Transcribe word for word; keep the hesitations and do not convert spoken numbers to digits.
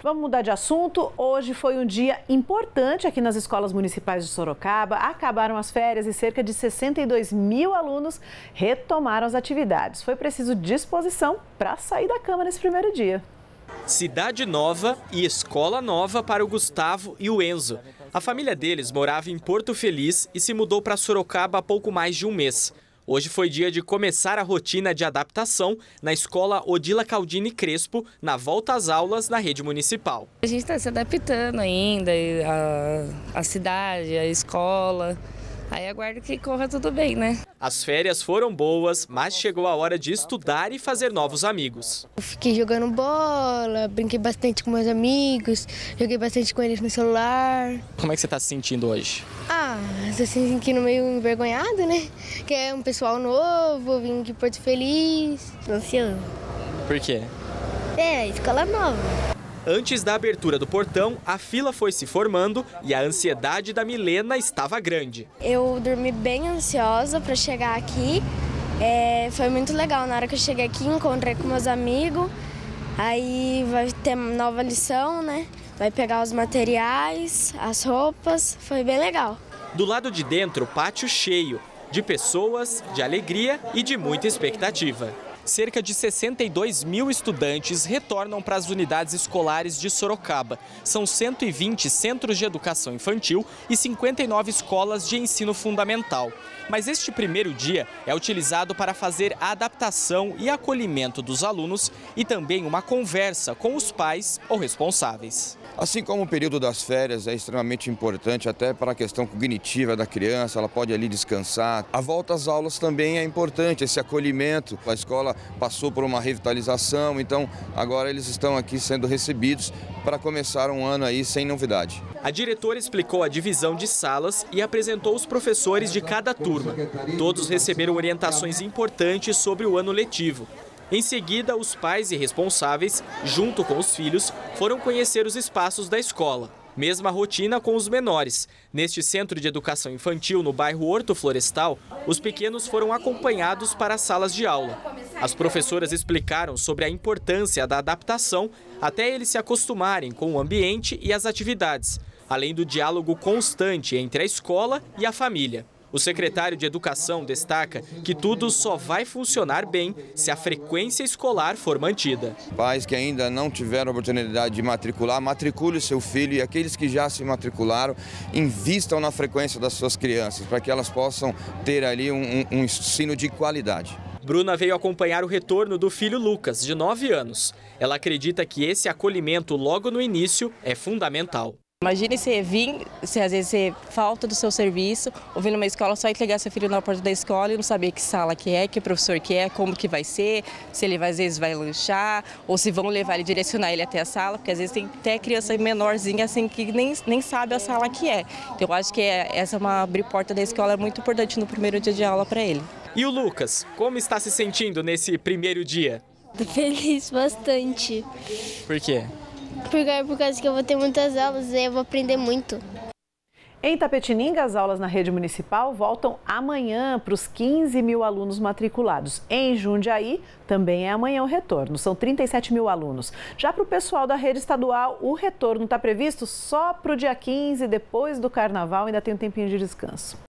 Vamos mudar de assunto. Hoje foi um dia importante aqui nas escolas municipais de Sorocaba. Acabaram as férias e cerca de sessenta e dois mil alunos retomaram as atividades. Foi preciso disposição para sair da cama nesse primeiro dia. Cidade nova e escola nova para o Gustavo e o Enzo. A família deles morava em Porto Feliz e se mudou para Sorocaba há pouco mais de um mês. Hoje foi dia de começar a rotina de adaptação na escola Odila Caldini Crespo, na volta às aulas na rede municipal. A gente está se adaptando ainda, a, a cidade, a escola. Aí aguardo que corra tudo bem, né? As férias foram boas, mas chegou a hora de estudar e fazer novos amigos. Eu fiquei jogando bola, brinquei bastante com meus amigos, joguei bastante com eles no celular. Como é que você está se sentindo hoje? Ah, estou se sentindo meio envergonhada, né? Que é um pessoal novo, vim de Porto Feliz. Ansioso. Por quê? É, escola nova. Antes da abertura do portão, a fila foi se formando e a ansiedade da Milena estava grande. Eu dormi bem ansiosa para chegar aqui. É, foi muito legal. Na hora que eu cheguei aqui, encontrei com meus amigos. Aí vai ter nova lição, né? Vai pegar os materiais, as roupas. Foi bem legal. Do lado de dentro, pátio cheio de pessoas, de alegria e de muita expectativa. Cerca de sessenta e dois mil estudantes retornam para as unidades escolares de Sorocaba. São cento e vinte centros de educação infantil e cinquenta e nove escolas de ensino fundamental. Mas este primeiro dia é utilizado para fazer a adaptação e acolhimento dos alunos e também uma conversa com os pais ou responsáveis. Assim como o período das férias é extremamente importante até para a questão cognitiva da criança, ela pode ali descansar. A volta às aulas também é importante, esse acolhimento. A escola passou por uma revitalização, então agora eles estão aqui sendo recebidos para começar um ano aí sem novidade. A diretora explicou a divisão de salas e apresentou os professores de cada turma. Todos receberam orientações importantes sobre o ano letivo. Em seguida, os pais e responsáveis, junto com os filhos, foram conhecer os espaços da escola. Mesma rotina com os menores. Neste centro de educação infantil, no bairro Horto Florestal, os pequenos foram acompanhados para as salas de aula. As professoras explicaram sobre a importância da adaptação até eles se acostumarem com o ambiente e as atividades, além do diálogo constante entre a escola e a família. O secretário de Educação destaca que tudo só vai funcionar bem se a frequência escolar for mantida. Pais que ainda não tiveram a oportunidade de matricular, matricule o seu filho, e aqueles que já se matricularam, invistam na frequência das suas crianças, para que elas possam ter ali um, um, um ensino de qualidade. Bruna veio acompanhar o retorno do filho Lucas, de nove anos. Ela acredita que esse acolhimento logo no início é fundamental. Imagine você vir, se às vezes você falta do seu serviço, ou vir numa escola só entregar seu filho na porta da escola e não saber que sala que é, que professor que é, como que vai ser, se ele às vezes vai lanchar, ou se vão levar ele, direcionar ele até a sala, porque às vezes tem até criança menorzinha assim que nem, nem sabe a sala que é. Então eu acho que é, essa é uma abrir porta da escola é muito importante no primeiro dia de aula para ele. E o Lucas, como está se sentindo nesse primeiro dia? Tô feliz bastante. Por quê? Porque é por causa que eu vou ter muitas aulas e eu vou aprender muito. Em Itapetininga, as aulas na rede municipal voltam amanhã para os quinze mil alunos matriculados. Em Jundiaí, também é amanhã o retorno, são trinta e sete mil alunos. Já para o pessoal da rede estadual, o retorno está previsto só para o dia quinze, depois do carnaval, ainda tem um tempinho de descanso.